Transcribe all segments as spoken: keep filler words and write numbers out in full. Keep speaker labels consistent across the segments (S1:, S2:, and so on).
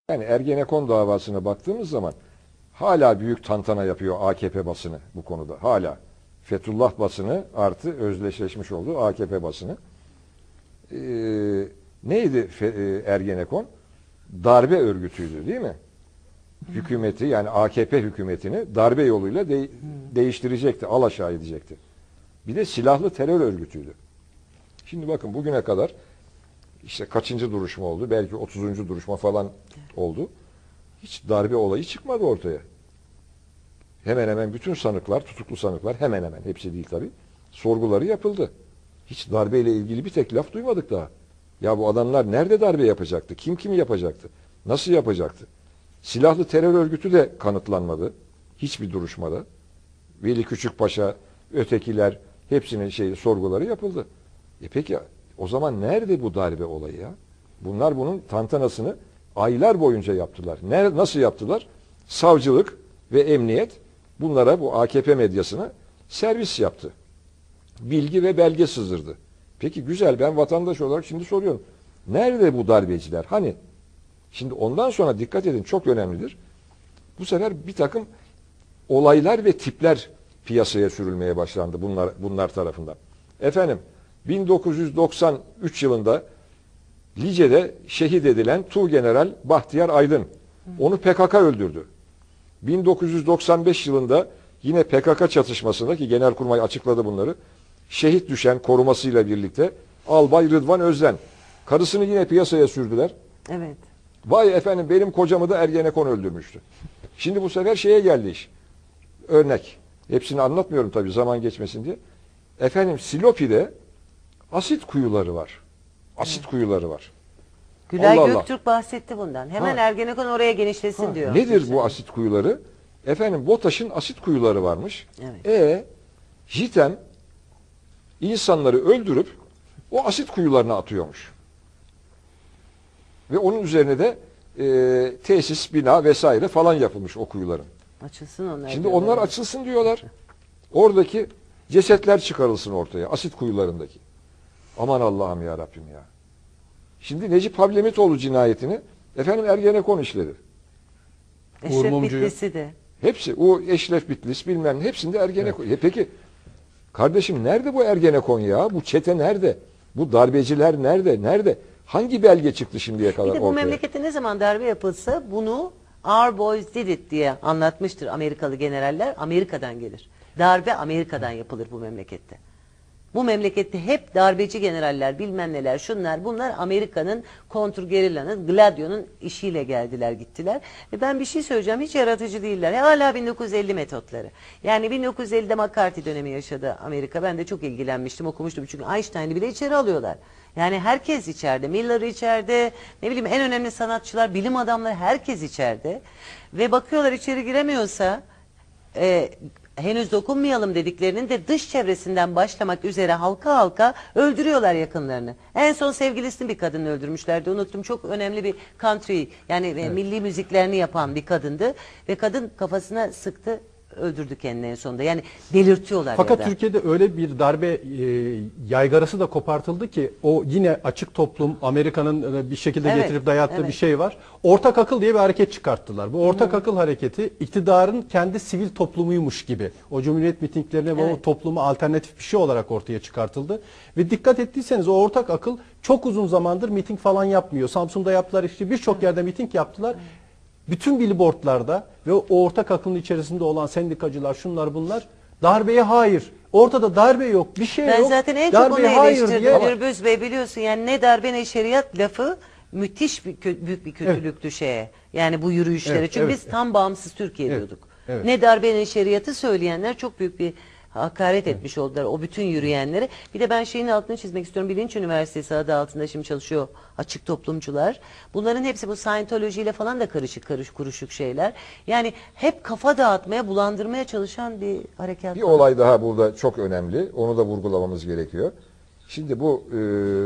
S1: Yani Ergenekon davasına baktığımız zaman hala büyük tantana yapıyor A K P basını bu konuda. Hala. Fethullah basını artı özdeşleşmiş olduğu A K P basını. Ee, neydi e, Ergenekon? Darbe örgütüydü değil mi? Hükümeti yani A K P hükümetini darbe yoluyla de değiştirecekti, alaşağı edecekti. Bir de silahlı terör örgütüydü. Şimdi bakın bugüne kadar işte kaçıncı duruşma oldu? Belki otuzuncu duruşma falan oldu. Hiç darbe olayı çıkmadı ortaya. Hemen hemen bütün sanıklar, tutuklu sanıklar hemen hemen hepsi değil tabii. Sorguları yapıldı. Hiç darbeyle ilgili bir tek laf duymadık daha. Ya bu adamlar nerede darbe yapacaktı? Kim kimi yapacaktı? Nasıl yapacaktı? Silahlı terör örgütü de kanıtlanmadı. Hiçbir duruşmada. Veli Küçükpaşa, ötekiler hepsinin şey sorguları yapıldı. E peki o zaman nerede bu darbe olayı ya? Bunlar bunun tantanasını aylar boyunca yaptılar. Ne, nasıl yaptılar? Savcılık ve emniyet bunlara, bu A K P medyasına servis yaptı. Bilgi ve belge sızdırdı. Peki güzel, ben vatandaş olarak şimdi soruyorum. Nerede bu darbeciler? Hani? Şimdi ondan sonra dikkat edin, çok önemlidir. Bu sefer bir takım olaylar ve tipler piyasaya sürülmeye başlandı bunlar, bunlar tarafından. Efendim bin dokuz yüz doksan üç yılında Lice'de şehit edilen Tuğgeneral Bahtiyar Aydın. Onu P K K öldürdü. bin dokuz yüz doksan beş yılında yine P K K çatışmasında, ki Genelkurmay açıkladı bunları, şehit düşen korumasıyla birlikte Albay Rıdvan Özden. Karısını yine piyasaya sürdüler.
S2: Evet.
S1: Vay efendim, benim kocamı da Ergenekon öldürmüştü. Şimdi bu sefer şeye geldi iş. Örnek. Hepsini anlatmıyorum tabii zaman geçmesin diye. Efendim Silopi'de asit kuyuları var. Asit evet. kuyuları var.
S2: Gülay
S1: Allah
S2: Göktürk Allah. bahsetti bundan. Hemen ha. Ergenekon oraya genişlesin ha. diyor.
S1: Nedir bu asit kuyuları? Efendim BOTAŞ'ın asit kuyuları varmış.
S2: Evet.
S1: E JITEM insanları öldürüp o asit kuyularına atıyormuş. Ve onun üzerine de e, tesis, bina vesaire falan yapılmış o kuyuların.
S2: Açılsın onlar.
S1: Şimdi onlar yani. açılsın diyorlar. Oradaki cesetler çıkarılsın ortaya. Asit kuyularındaki. Aman Allah'ım ya Rabbim ya. Şimdi Necip Hablemitoğlu cinayetini efendim Ergenekon işledi.
S2: Eşref Bitlisi de.
S1: Hepsi. O Eşref Bitlis bilmem hepsinde Ergenekon. Evet. E peki kardeşim nerede bu Ergenekon ya? Bu çete nerede? Bu darbeciler nerede? Nerede? Hangi belge çıktı şimdiye kadar ortaya?
S2: Bir de bu ortaya? memlekette ne zaman darbe yapılsa bunu "Our boys did it" diye anlatmıştır Amerikalı generaller. Amerika'dan gelir. Darbe Amerika'dan yapılır bu memlekette. Bu memlekette hep darbeci generaller, bilmem neler, şunlar bunlar Amerika'nın kontrgerillanın, Gladio'nun işiyle geldiler gittiler. Ve ben bir şey söyleyeceğim, hiç yaratıcı değiller. Hala bin dokuz yüz elli metotları. Yani bin dokuz yüz ellide McCarthy dönemi yaşadı Amerika. Ben de çok ilgilenmiştim, okumuştum. Çünkü Einstein'ı bile içeri alıyorlar. Yani herkes içeride. Miller içeride, ne bileyim en önemli sanatçılar, bilim adamları, herkes içeride. Ve bakıyorlar içeri giremiyorsa... E, henüz dokunmayalım dediklerinin de dış çevresinden başlamak üzere halka halka öldürüyorlar yakınlarını. En son sevgilisini bir kadını öldürmüşlerdi. Unuttum, çok önemli bir country yani evet. milli müziklerini yapan bir kadındı. Ve kadın kafasına sıktı, öldürdü kendini en sonunda. Yani delirtiyorlar.
S3: Fakat
S2: ya da.
S3: Türkiye'de öyle bir darbe e, yaygarası da kopartıldı ki o yine açık toplum, Amerika'nın bir şekilde evet, getirip dayattığı evet. bir şey var. Ortak akıl diye bir hareket çıkarttılar. Bu ortak hmm. akıl hareketi iktidarın kendi sivil toplumuymuş gibi. O cumhuriyet mitinglerine evet. ve o toplumu alternatif bir şey olarak ortaya çıkartıldı. Ve dikkat ettiyseniz o ortak akıl çok uzun zamandır miting falan yapmıyor. Samsun'da yaptılar, işte birçok evet. yerde miting yaptılar. Evet. Bütün billboardlarda ve o ortak akılın içerisinde olan sendikacılar, şunlar bunlar, darbeye hayır. Ortada darbe yok, bir şey
S2: ben
S3: yok.
S2: Ben zaten en çok onu eleştirdim Gürbüz Bey, biliyorsun. Yani ne darbe ne şeriat lafı müthiş bir, büyük bir kötülüktü evet. şeye. Yani bu yürüyüşlere. Evet, Çünkü evet, biz evet. tam bağımsız Türkiye evet, diyorduk. Evet. Ne darbe ne şeriatı söyleyenler çok büyük bir hakaret evet. etmiş oldular o bütün yürüyenlere. Bir de ben şeyin altını çizmek istiyorum. Bilinç Üniversitesi adı altında şimdi çalışıyor açık toplumcular. Bunların hepsi bu Scientology ile falan da karışık karış kuruşuk şeyler. Yani hep kafa dağıtmaya, bulandırmaya çalışan bir harekat.
S1: Bir var. olay daha burada çok önemli. Onu da vurgulamamız gerekiyor. Şimdi bu e,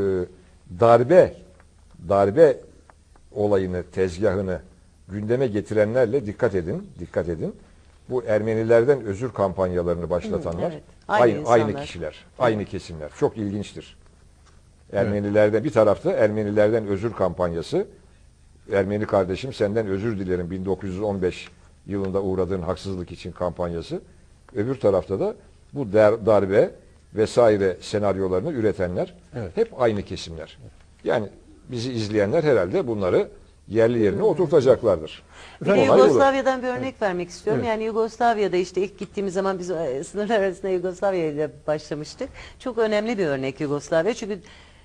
S1: darbe darbe olayını, tezgahını gündeme getirenlerle dikkat edin. Dikkat edin. Bu Ermenilerden özür kampanyalarını başlatanlar Hı, evet. aynı, aynı, aynı kişiler, evet. aynı kesimler. Çok ilginçtir. Ermenilerden evet. bir tarafta Ermenilerden özür kampanyası, Ermeni kardeşim senden özür dilerim bin dokuz yüz on beş yılında uğradığın haksızlık için kampanyası. Öbür tarafta da bu der, darbe vesaire senaryolarını üretenler
S3: Evet.
S1: hep aynı kesimler. Yani bizi izleyenler herhalde bunları yerli yerine oturtacaklardır.
S2: Bir de
S1: Olay olur.
S2: Yugoslavya'dan bir örnek vermek istiyorum.
S3: Evet.
S2: Yani Yugoslavya'da işte ilk gittiğimiz zaman biz e, sınırlar arasında Yugoslavya ile başlamıştık. Çok önemli bir örnek Yugoslavya. Çünkü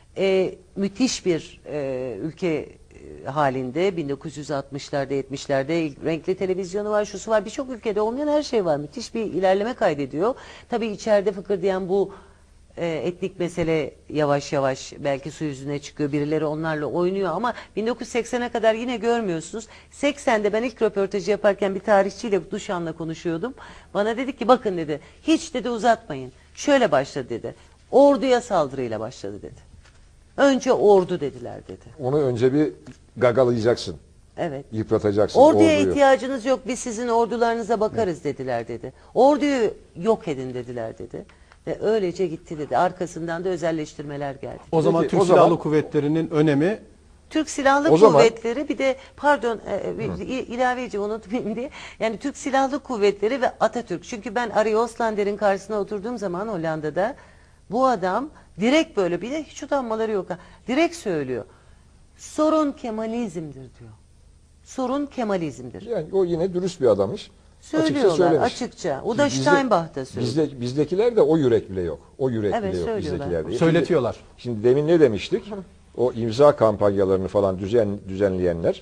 S2: e, müthiş bir e, ülke e, halinde bin dokuz yüz altmışlarda yetmişlerde renkli televizyonu var, şusu var. Birçok ülkede olmayan her şey var. Müthiş bir ilerleme kaydediyor. Tabii içeride fıkırdayan bu e, etnik mesele yavaş yavaş belki su yüzüne çıkıyor. Birileri onlarla oynuyor ama bin dokuz yüz seksene kadar yine görmüyorsunuz. seksende ben ilk röportajı yaparken bir tarihçiyle, Duşan'la konuşuyordum. Bana dedi ki bakın dedi, hiç dedi uzatmayın. Şöyle başladı dedi. Orduya saldırıyla başladı dedi. Önce ordu dediler dedi.
S1: Onu önce bir gagalayacaksın.
S2: Evet.
S1: Yıpratacaksın
S2: Orduya
S1: orduyu.
S2: ihtiyacınız yok, biz sizin ordularınıza bakarız dediler dedi. Orduyu yok edin dediler dedi. Ve öylece gitti dedi. Arkasından da özelleştirmeler geldi.
S3: O zaman
S1: Peki,
S3: Türk
S1: o
S3: Silahlı
S1: zaman-
S3: Kuvvetleri'nin önemi
S2: Türk Silahlı
S1: O zaman-
S2: Kuvvetleri bir de pardon e, bir i- ilaveci unutmayayım diye. Yani Türk Silahlı Kuvvetleri ve Atatürk. Çünkü ben Arie Oslander'in karşısına oturduğum zaman Hollanda'da bu adam direkt böyle, bir de hiç utanmaları yok. ha, Direkt söylüyor. Sorun Kemalizm'dir diyor. Sorun Kemalizm'dir.
S1: Yani o yine dürüst bir adammış. Açıkça
S2: Söylüyorlar
S1: söylemiş.
S2: açıkça. O da
S1: Şimdi bizde-
S2: Steinbach da söylüyor.
S1: Bizde, bizdekiler de o yürek bile yok. O yürek
S2: Evet,
S1: bile yok
S2: söylüyorlar.
S1: bizdekilerde. Şimdi-
S3: söyletiyorlar.
S1: Şimdi demin ne demiştik? O imza kampanyalarını falan düzen düzenleyenler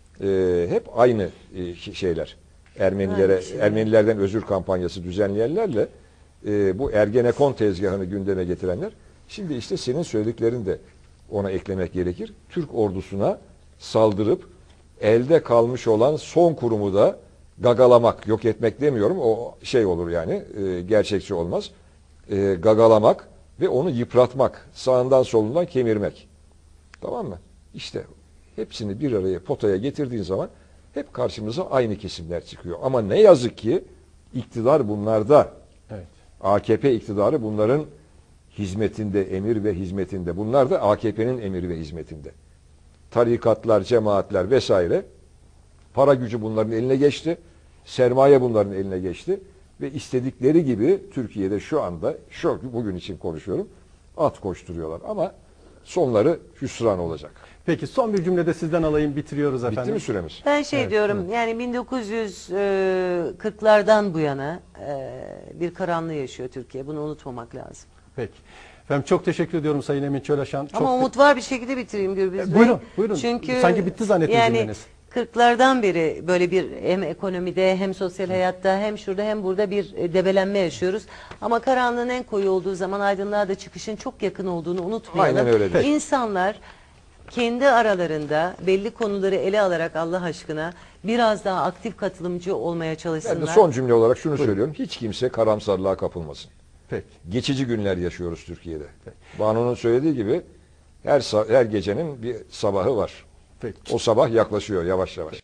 S1: e, hep aynı e, şeyler. Ermenilere,
S2: Aynı şeyler.
S1: Ermenilerden özür kampanyası düzenleyenlerle e, bu Ergenekon tezgahını gündeme getirenler. Şimdi işte senin söylediklerini de ona eklemek gerekir. Türk ordusuna saldırıp elde kalmış olan son kurumu da gagalamak, yok etmek demiyorum. O şey olur yani, e, gerçekçi olmaz. E, gagalamak ve onu yıpratmak, sağından solundan kemirmek. Tamam mı? İşte hepsini bir araya, potaya getirdiğin zaman hep karşımıza aynı kesimler çıkıyor. Ama ne yazık ki iktidar bunlarda.
S3: Evet.
S1: A K P iktidarı bunların hizmetinde, emir ve hizmetinde. Bunlar da A K P'nin emir ve hizmetinde. Tarikatlar, cemaatler vesaire, para gücü bunların eline geçti. Sermaye bunların eline geçti. Ve istedikleri gibi Türkiye'de şu anda, şu bugün için konuşuyorum, at koşturuyorlar. Ama sonları hüsran olacak.
S3: Peki son bir cümlede sizden alayım, bitiriyoruz
S1: Bitti
S3: efendim.
S1: mi süremiz?
S2: Ben şey
S3: Evet,
S2: diyorum yani bin dokuz yüz kırklardan bu yana e, bir karanlığı yaşıyor Türkiye. Bunu unutmamak lazım.
S3: Peki. Efendim çok teşekkür ediyorum Sayın Emin Çölaşan. Çok
S2: Ama
S3: te-
S2: umut var bir şekilde bitireyim Gürbüz
S3: E,
S2: Bey.
S3: buyurun, buyurun.
S2: Çünkü
S3: Sanki bitti zannettim
S2: yani
S3: cümleniz.
S2: kırklardan beri böyle bir hem ekonomide hem sosyal hayatta hem şurada hem burada bir e, debelenme yaşıyoruz. Ama karanlığın en koyu olduğu zaman aydınlığa da çıkışın çok yakın olduğunu unutmayalım.
S1: Aynen öyledir. Peki.
S2: İnsanlar kendi aralarında belli konuları ele alarak Allah aşkına biraz daha aktif katılımcı olmaya
S1: Ben
S2: çalışsınlar.
S1: de son cümle olarak şunu söylüyorum. Hiç kimse karamsarlığa kapılmasın.
S3: Peki.
S1: Geçici günler yaşıyoruz Türkiye'de. Banu'nun söylediği gibi her sa- her gecenin bir sabahı var.
S3: Peki.
S1: O sabah yaklaşıyor yavaş yavaş.